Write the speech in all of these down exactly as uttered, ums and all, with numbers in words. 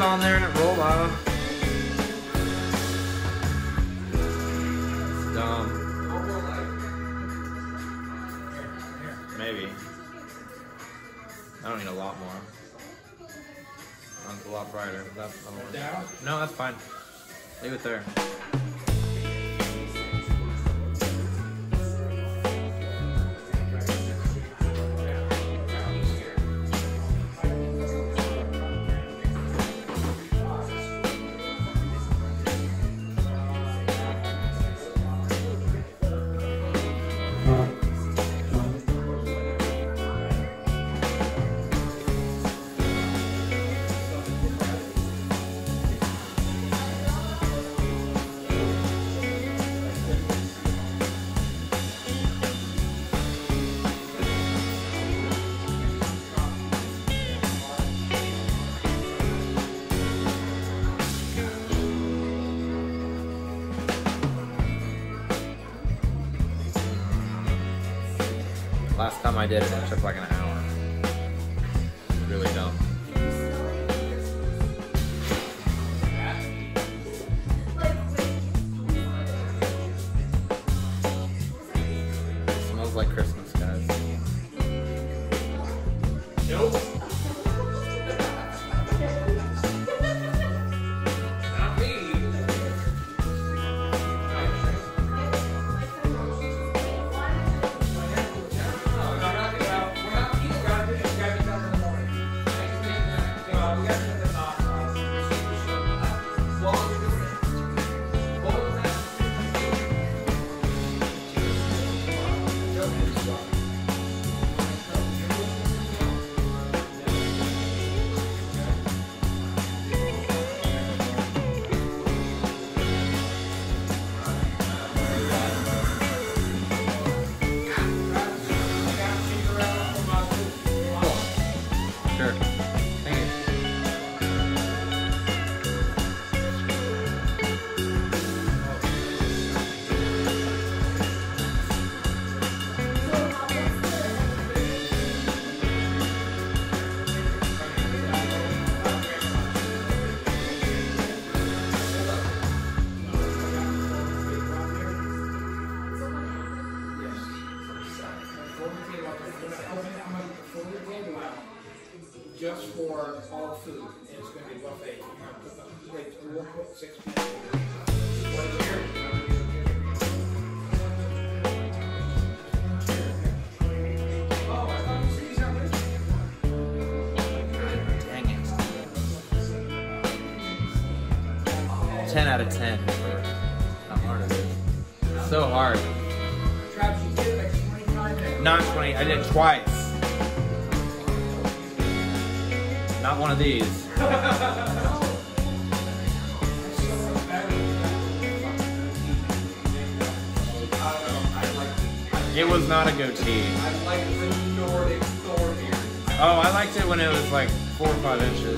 on there and it rolled off. It's dumb. Maybe. I don't need a lot more. That's a lot brighter. That's, no, that's fine. Leave it there. Last time I did it, it took like an hour. Really dumb. It smells like Christmas, guys. Nope. Not me. Just for all food, and it's going to be buffet. You're going to put the plate through, we'll put six people. ten out of ten for how hard it is. So hard. Travis, you did like twenty-five minutes. Not twenty, I did it twice. Not one of these. It was not a goatee. I like the Nordic Thor here. Oh, I liked it when it was like four or five inches.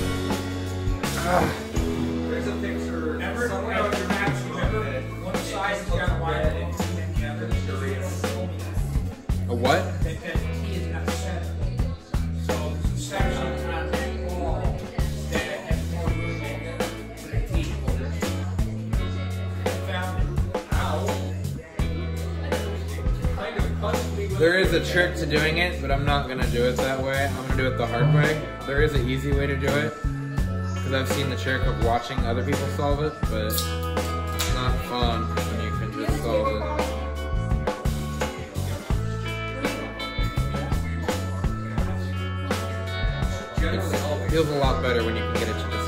There's a picture. Remember, somewhere on your match, remember, one side is kind of wide and the other is curious. A what? That that T is not center. So there's a section on that wall that has more room in it for the T holders. I found out. Kind of possibly with There is a trick to doing it, but I'm not gonna do it that way. I'm gonna do it the hard way. There is an easy way to do it, because I've seen the trick of watching other people solve it, but it's not fun when you can just solve it. It feels a lot better when you can get it to just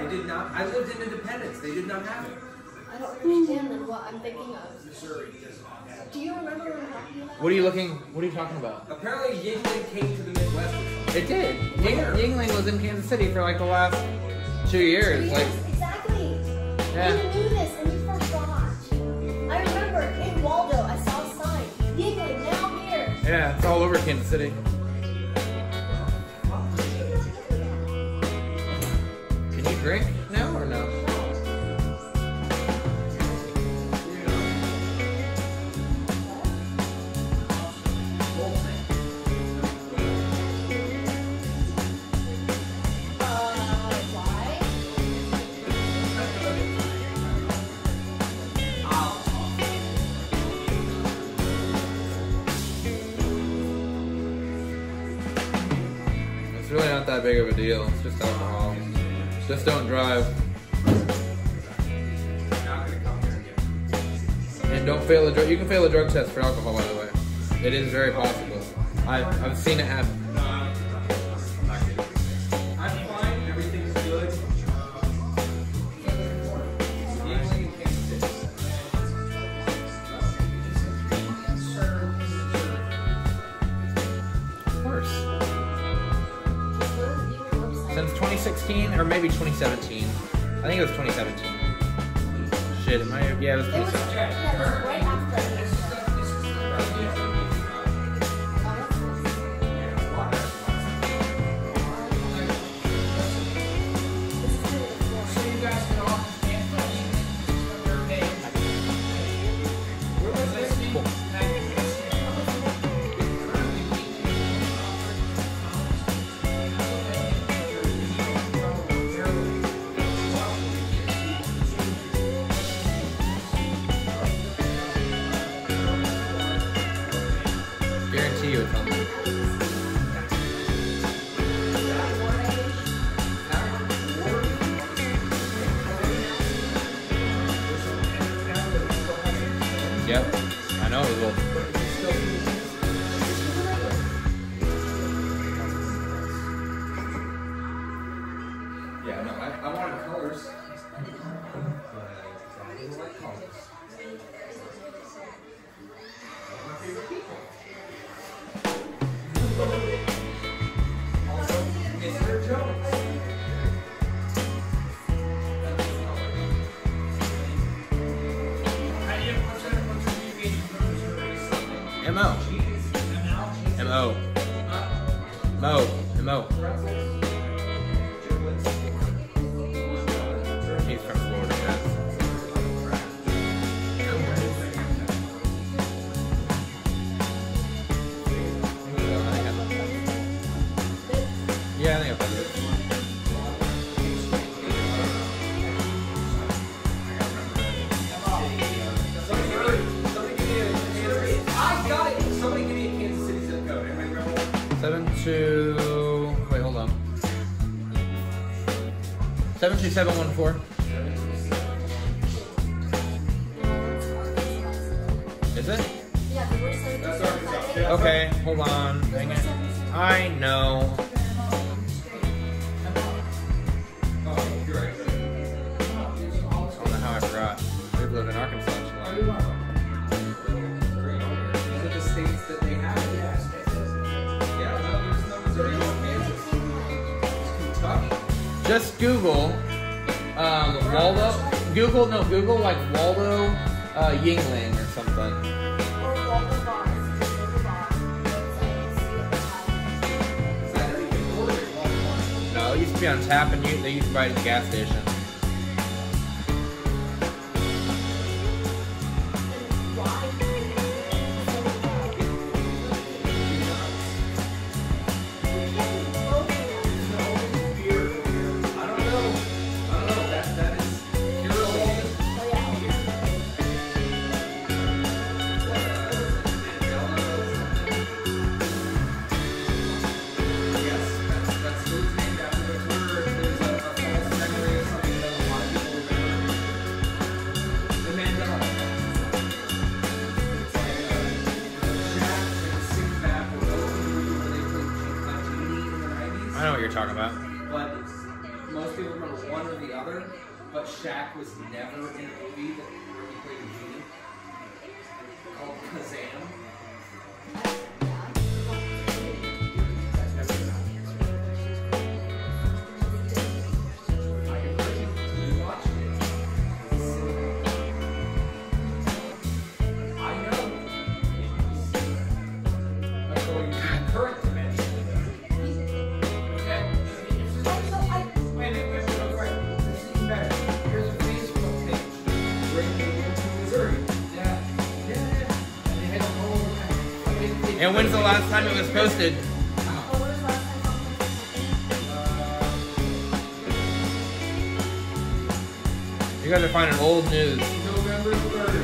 did not. I lived in Independence. They did not have it. I don't understand then what I'm thinking of. Missouri does not have it. Do you remember what I'm talking about? What are you looking? What are you talking about? Apparently, Yingling came to the Midwest or something. It did. Ying, Yingling was in Kansas City for like the last two years. Yes, Like, exactly. yeah. You knew this and you forgot. I remember in Waldo, I saw a sign. Yingling, now here. Yeah, it's all over Kansas City. Can you drink now or no? It's really not that big of a deal. It's just alcohol. Just don't drive. Not gonna come here again. And don't fail a drug. You can fail a drug test for alcohol, by the way. It is very possible. I've, I've seen it happen. No, I'm not kidding. I'm fine. Everything's good. Yingling and Kansas City. Of course. Since twenty sixteen, or maybe twenty seventeen. I think it was twenty seventeen. Shit, it might have, yeah, it was It was, twenty seventeen. yeah, it was right after This is the, this is the president. So you guys can all stand for me. Your name. Where was this? Guarantee you it's on there. Yep, I know it will. Yeah, no, I, I wanted colors. I didn't like colors. My favorite people. Also, Mister Jones. How do you, what's your, what's your abbreviation for Missouri? M O. M O. Mo. M O. He's from Florida, yes. Yeah, I think I've done it. I got it. Somebody give me a Kansas City zip code. Anybody remember one? Seven two. Wait, hold on. Seven two seven one four. Is it? Yeah, they were so That's Arkansas. Okay, hold on. Dang it. I know. Oh, you're right. I don't know how I forgot. We've lived in Arkansas too long. These are the states that they have. Yeah, no, there's no Missouri, no Kansas. There's Kentucky. Just Google um, Waldo. Google no Google like Waldo uh, Yingling or something. Or Waldo bars. Waldo bars. Is that anything more than Walmart? No, it used to be on tap and you, they used to buy it at the gas station. I don't know. I don't know. That, that is purely. Yes, that's, that's food's named after the tour. There's a, a false memory of something that a lot of people remember. The Mandela Effect. It's like a Shaq and Sinbad were both in the movie where they played Genie in the nineties. I know what you're talking about. But most people remember one or the other, but Shaq was never in a movie that he played a genie called Kazam. And when's the last time it was posted? You guys are finding old news. November third.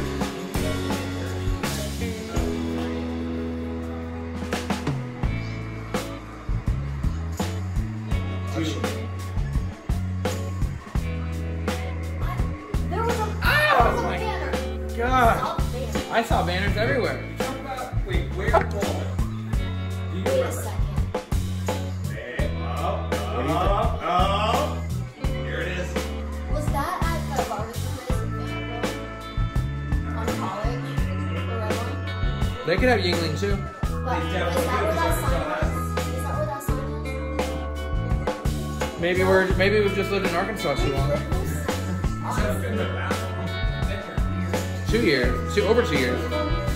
There was a, Oh, there was a my banner. God. Stop banner. I saw banners everywhere. Talk about, wait, where Paul? Do you Wait a remember? second. Here it is. Was that at the Barberson place in Vanderbilt? On College? The red one? They could have Yingling too. But is definitely that do, where that 'cause I sign saw was? Is that where that sign was? Maybe we're maybe we've just lived in Arkansas too long. Two years, two over two years. I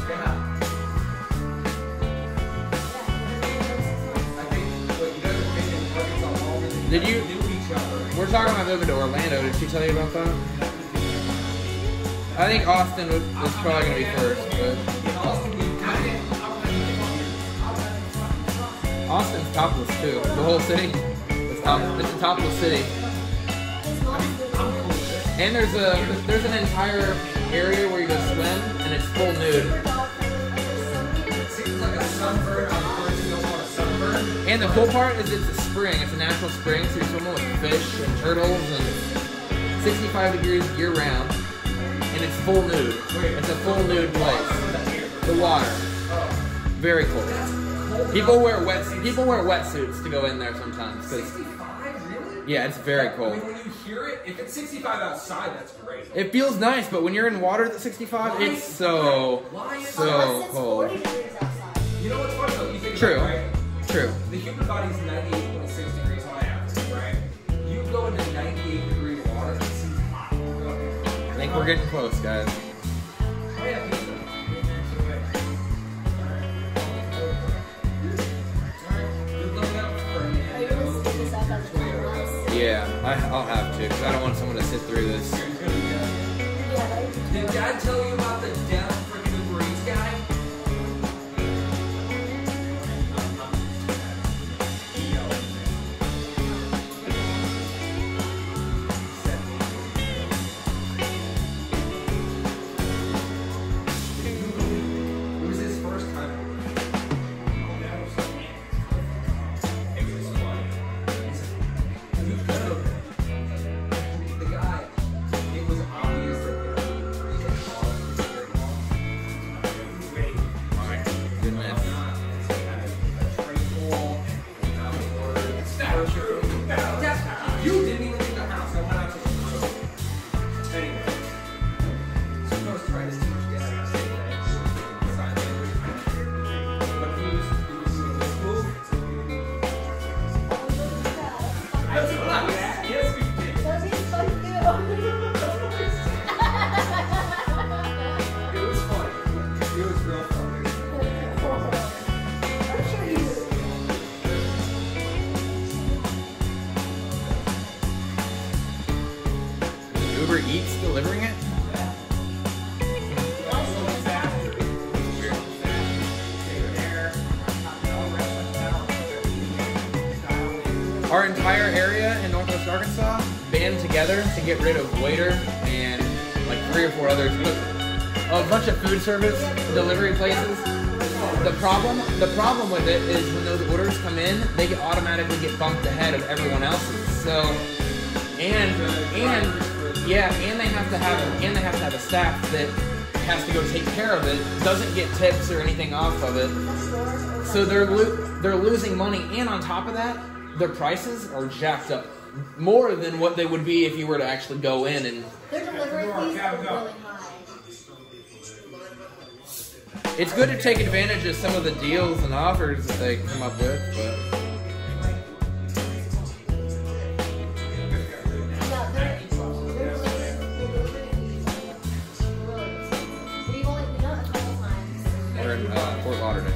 think, what you guys were in Arkansas all really Did you? knew each other. We're talking about moving to Orlando. Did she tell you about that? I think Austin was, was probably gonna be first, but Austin's topless too. The whole city. It's, top, it's a topless city. And there's a there's an entire area where you go swim and it's full nude. It seems like a sunburn on a person who don't want a sunburn. And the cool part is it's a spring. It's a natural spring, so you're swimming with fish and turtles and sixty-five degrees year round. And it's full nude. It's a full nude place. The water. Very cold. People wear wet people wear wetsuits to go in there sometimes. 'Cause sixty-five, really? yeah, it's very I cold. mean, when you hear it, if it's sixty-five outside, that's great. It feels nice, but when you're in water that's sixty-five, it's so Why is so Unless it's cold. forty degrees outside. You know what's funny though? You think True. about it, right? True. The human body's ninety-eight point six degrees on average, right? You go into ninety-eight degree water, it seems hot. I think we're getting close, guys. Oh yeah, pizza. Good looking out for Are you gonna stick this up as a time lapse? Yeah, I, I'll have to, because I don't want someone to sit through this. Yeah, that would be Did Dad tell you about the deaf freaking Uber Eats guy? It was his first time. It was funny. The guy, it was obvious that he was Goodness. You didn't even leave the house. I went out to the room. Anyway, so I was trying to teach Dad how to say that sign language. But he was, he was doing this move. That's what I was. Yes, we did. Does he fuck you? It was funny. It was real funny. I'm sure he's. Uber Eats delivering it? Our entire area in Northwest Arkansas band together to get rid of Waiter and like three or four others. But a bunch of food service delivery places. The problem, the problem with it is when those orders come in, they get automatically get bumped ahead of everyone else's. So, and and yeah, and they have to have and they have to have a staff that has to go take care of it. Doesn't get tips or anything off of it. So they're lo- they're losing money, and on top of that, their prices are jacked up more than what they would be if you were to actually go in and. Their delivery fees are really high. It's good to take advantage of some of the deals and offers that they come up with, but Yeah, their, their delivery, their delivery fees are really expensive. We've only been done it a couple times. we're in uh, Fort Lauderdale.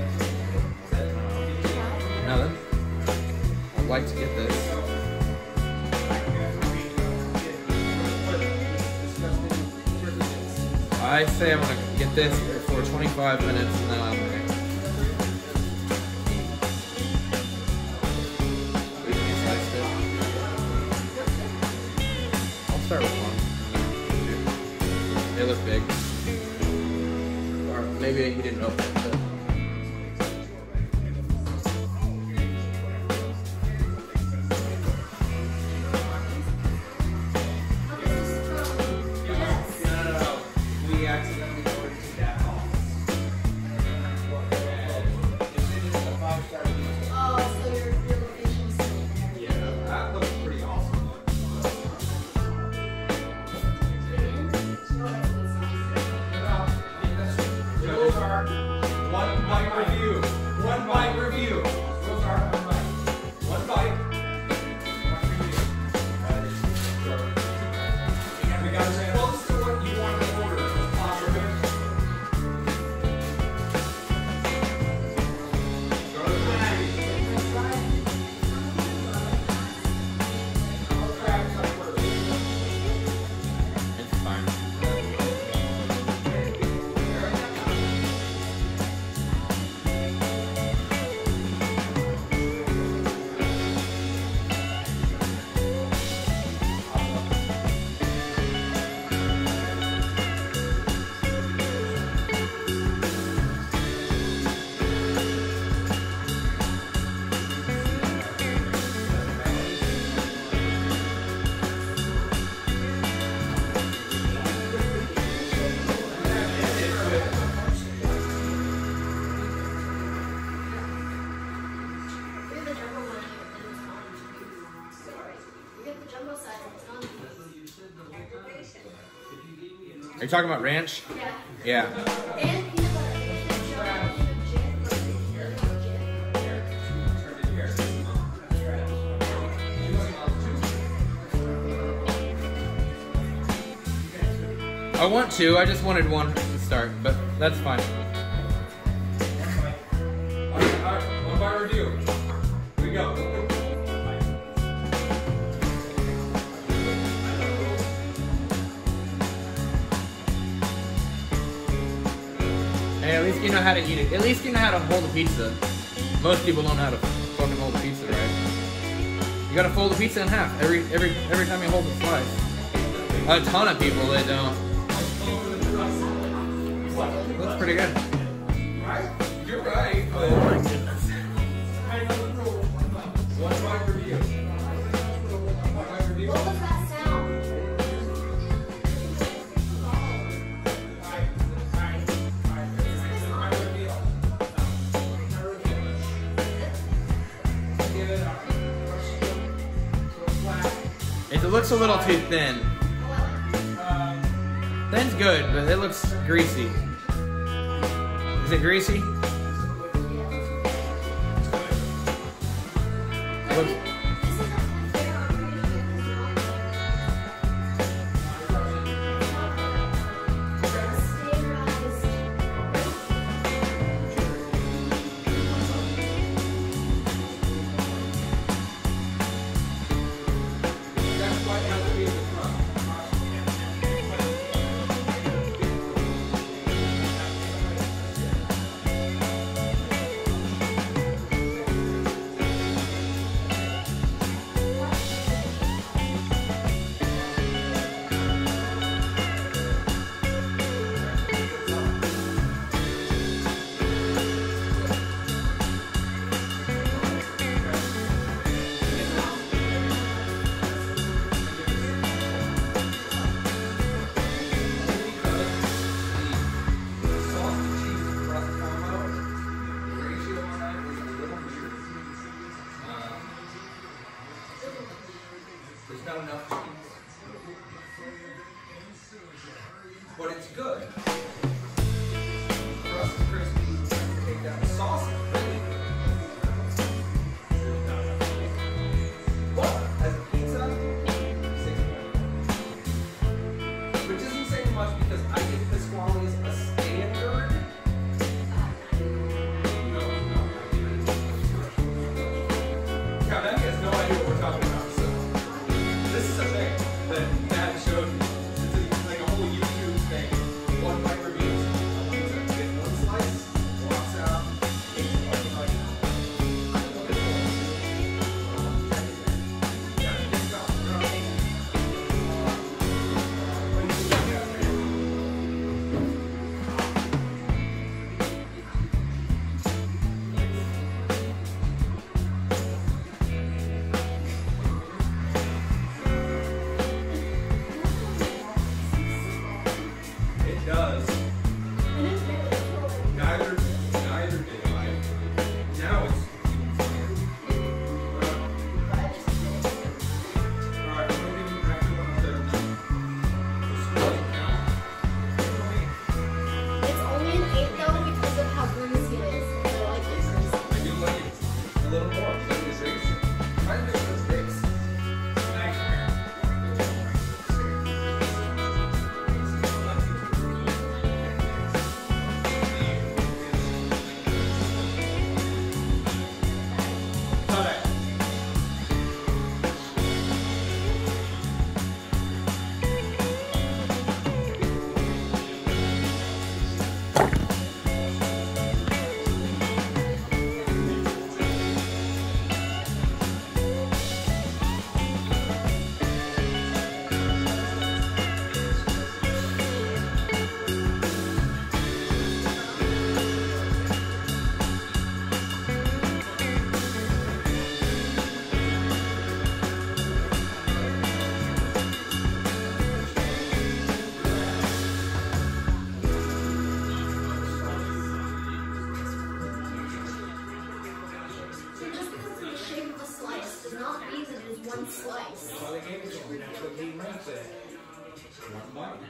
Nothing. I'd like to get this. I say I'm gonna get this for twenty-five minutes and then I'm gonna. We can slice it. I'll start with one. They look big. Or maybe he didn't open it. But Yes. No, no, no. We accidentally ordered to that hall. It's in the five-star review. Oh, so your, your location's still there. Yeah, that looks pretty awesome. Those are one bite review. One bite review. Those are one bite. One bite. One review. And we got to say close to what you want to order. Possibly. Go to the bag. I'll grab some first. It's fine. You get the jumbo one and it's fine. You get the jumbo size and it's fine. Are you talking about ranch? Yeah. Yeah. And peanut butter. You get jumbo, you get jam, jam. I want to, I just wanted one to start, but that's fine. Alright, one bite review. Here we go. Hey, at least you know how to eat it. At least you know how to hold a pizza. Most people don't know how to fucking hold a pizza, right? You gotta fold the pizza in half every every every time you hold the slice. A ton of people they don't. Looks pretty good. Right? You're right, but Oh my goodness. one bite review. One bite review. What was that sound? It looks a little too thin. Thin's good, but it looks greasy. Is it greasy? It looks, That's why it has to be in the front. There's not enough cheese. But it's good. Crust is crispy. Take down the sauce. Is really good. But as a pizza, six point five. Which isn't saying much because I give Pasquale's a standard. No, no, I give it a yeah, Maggie has no idea what we're talking about. So this is a thing that Matt showed me. It's like a whole YouTube thing. One bite reviews. Pizza. Get one slice, walks out, eats it like like. I don't know what it was. Yeah, it's got It does. Neither, neither did I. Now it's. Alright, I'm gonna give you back to one other. The score doesn't count. It's only an eight though because of how greasy it is. I like it greasy. I do like it a little more because it is greasy. I think it's six. Alright. So just because of the shape of a slice does not mean that it is one slice. Well, they gave it to me. That's what he meant said. One bite.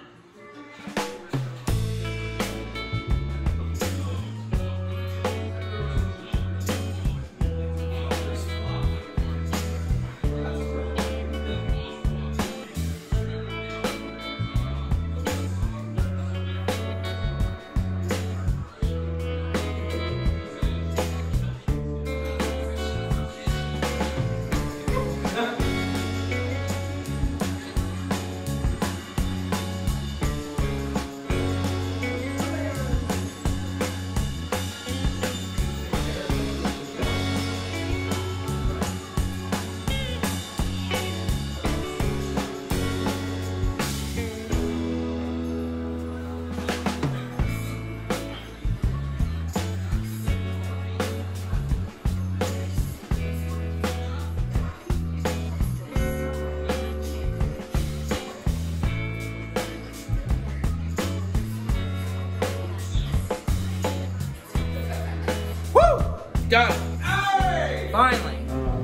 Done. Hey! Finally.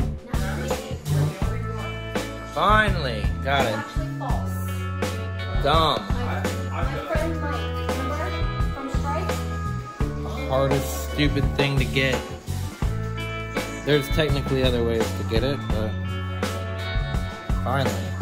Finally. Got It's it. actually false. Dumb. My, my friend Mike, remember from Strike? Hardest stupid thing to get. There's technically other ways to get it, but finally.